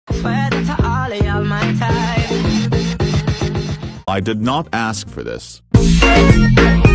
Swear that all of y'all my type. I did not ask for this.